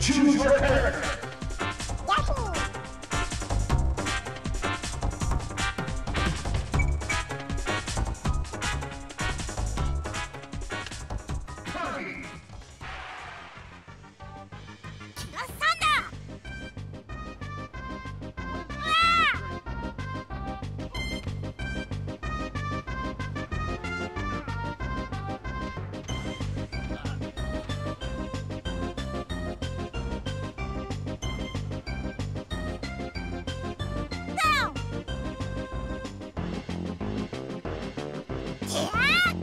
Choose your character. Yahoo! Kirby. Asana! Down! Yeah!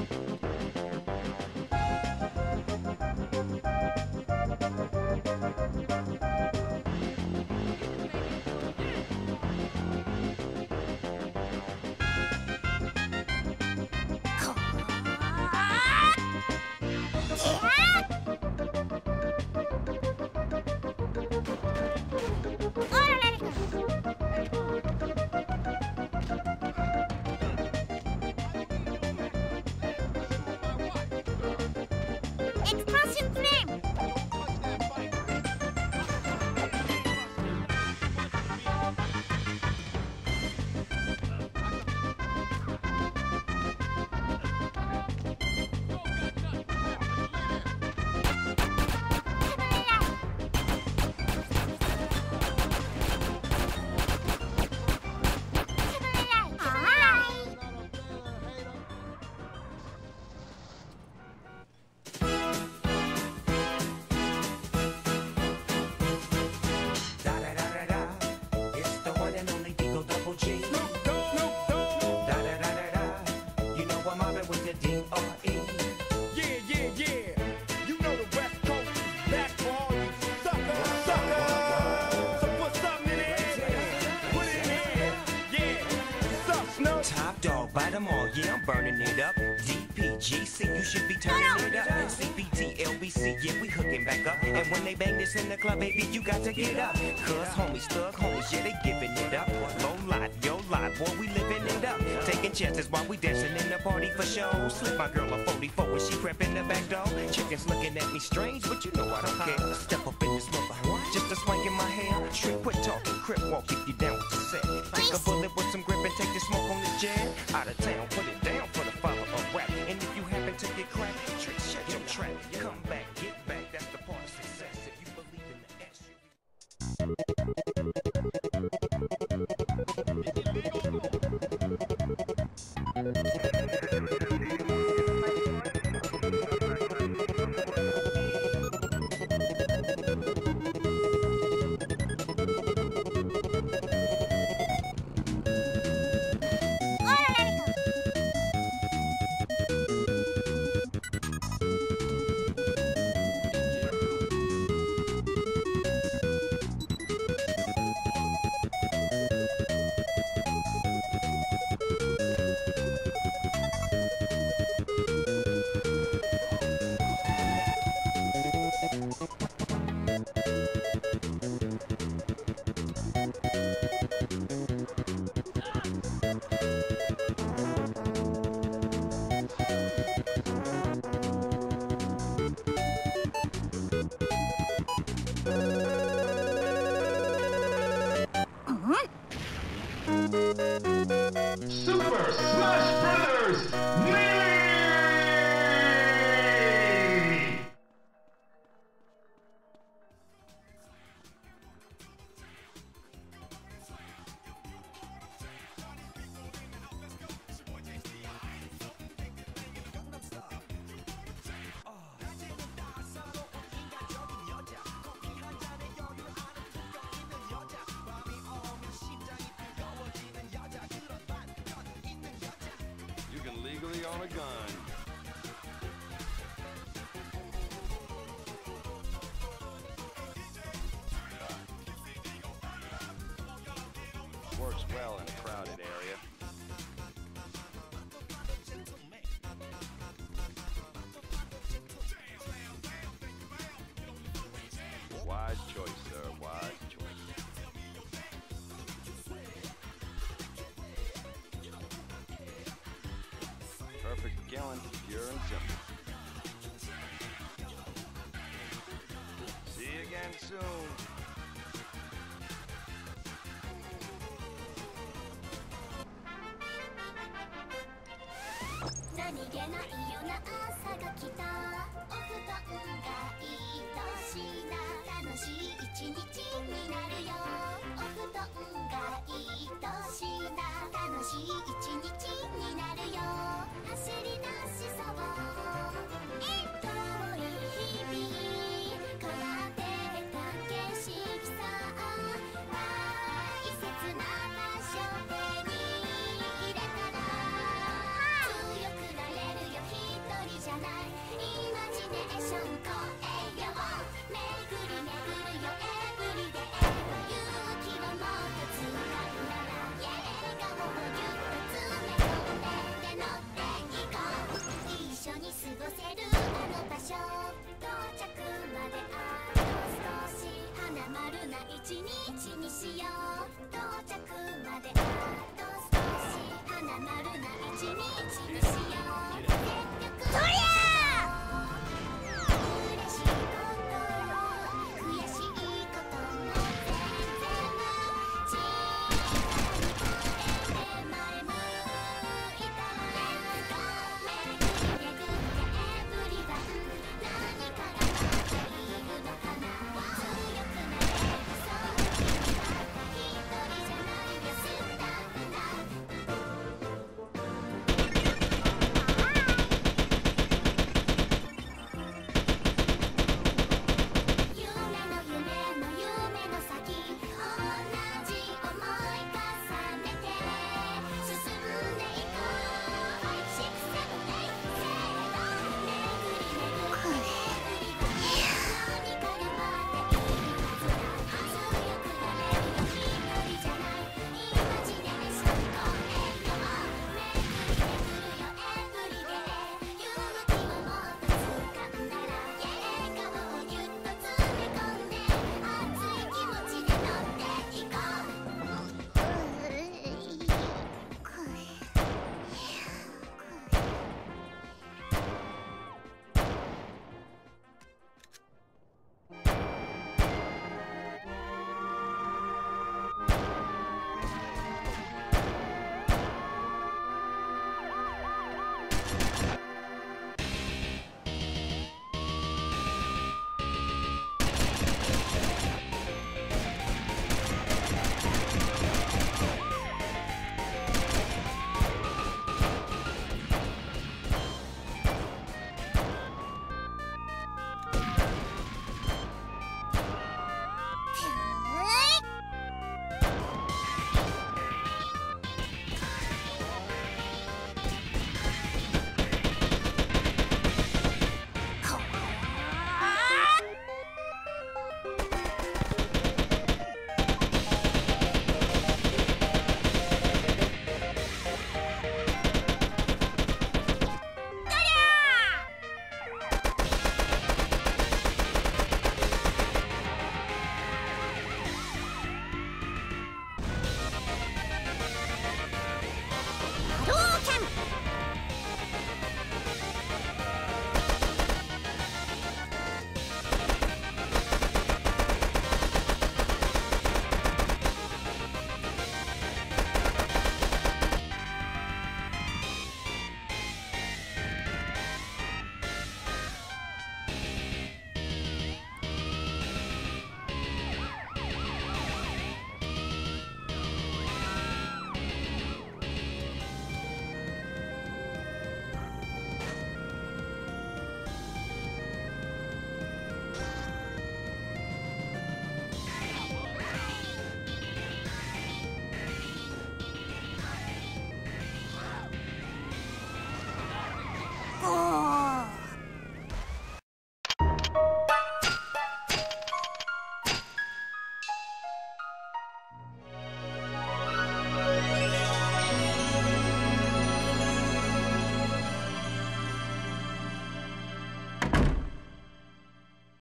Explosion flame! Da da da da da, it's the one and only Deagle Double G. Da da da da da, you know I'm mobbing with the D.R.E. Yeah, yeah, yeah. You know the West Coast is back for all you suckers. So put something in it. Put it in here. Yeah. What's up, Snoop? Top dog, bite 'em all, yeah, I'm burning it up. DPGC, you should be turning it up. CPT, LBC, yeah, we hooking back up. And when they bang this in the club, baby, you got to get up. Cause homies, thug homies, yeah, they giving it up. Low lot, yo lot, boy, we living it up. Taking chances while we dancing in the party for show. Slip my girl a 44 when she crept in the back door. Chickens looking at me strange, but you know I don't care. Step up in this mother, just a swank in my hair. Trick, quit talking, crip walk if you down with the set. Like a bullet with some grip and take the smoke on the jet. Out of town, put it down for the father of rap. And if you happen to get cracked, trick, shut your trap. Come back, get back, that's the part of success. If you believe in the S, you Super Smash Brothers Melee! You can legally own a gun. Works well in a crowded area. Wise choice, sir. Wise choice. Perfect for killing, pure and simple. See you again. soon. 何気ないような朝が来た。お布団がいいとしな。楽しい一日になるよ。お布団がいいとしな。楽しい一日になるよ。走り出しそう。遠い日々変わってた景色さ。大切な場所手に入れたら強くなれるよ。一人じゃない。イマジネーション超えよう。巡り巡るよエブリデイ。勇気をもっと使うなら笑顔をぎゅっと詰め込んで乗っていこう。一緒に過ごせるあの場所。到着まであと少し。花丸な一日にしよう。到着